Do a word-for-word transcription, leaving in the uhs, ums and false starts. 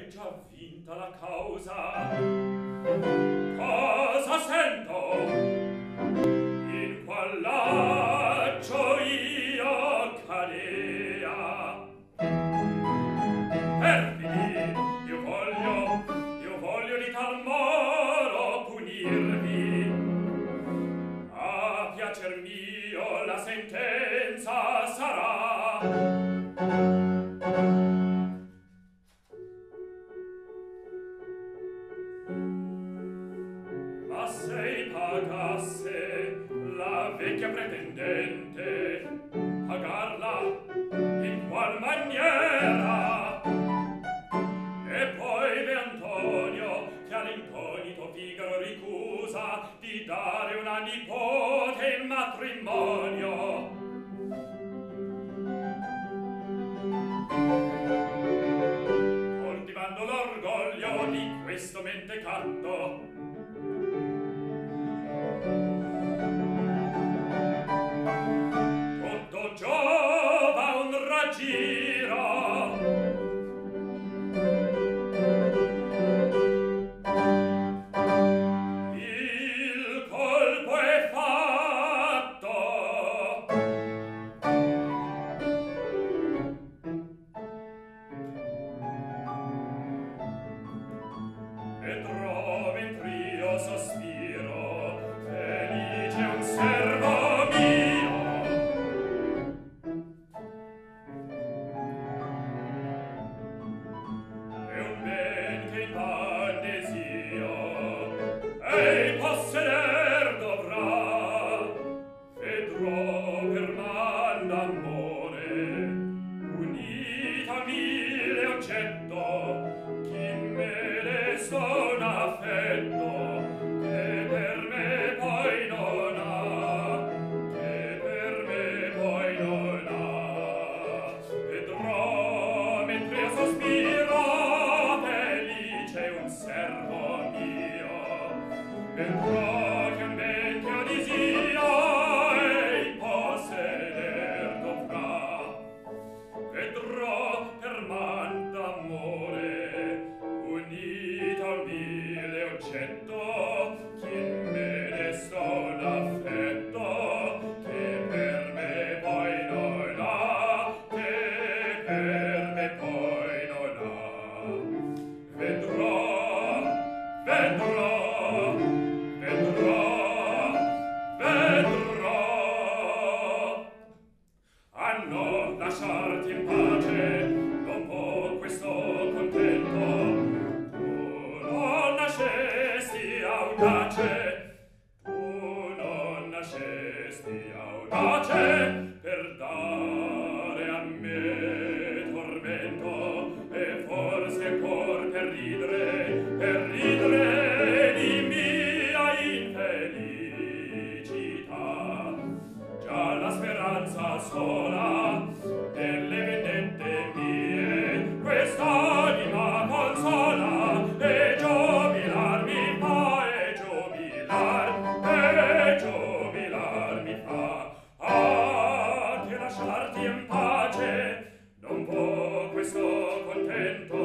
È già vinta la causa. Cosa sento? In qual laccio io cadea? Perfidi, io voglio, io voglio di tal modo punirvi. A piacer mio la sentenza sarà. Ma se pagasse la vecchia pretendente, pagarla in qual maniera? E poi ve Antonio, che all'incognito Figaro ricusa di dare una nipote in matrimonio. Coltivando l'orgoglio di questo mentecato, tutto giova un raggiro. Il colpo è fatto. Vedrò mentr'io sospiro, felice un servo mio. E un ben che in van desio ei posseder dovrà. Vedrò per man d'amore unita mille oggetto, chi me ne son affetto, che per me poi non ha, che per me poi non ha. Vedrò mentre io sospiro, felice un servo mio. Vedrò che un ben che io disio ei posseder dovrà. Vedrò per man d'amore unito a mille oggetto, chi me ne son affetto, che per me poi non ha, che per me poi non ha. Vedrò, vedrò, vedrò, vedrò. Ah no, lasciarti in pace, non può questo contento. Tu non nascesti audace, tu non nascesti audace per dare a me tormento, e forse ancor per ridere, per ridere di mia infelicità. Già la speranza sola delle vendette mie quest'anima consola, e giubilar mi fa, e giubilar, e giubilar mi fa. Ah, che lasciarti in pace non può questo contento.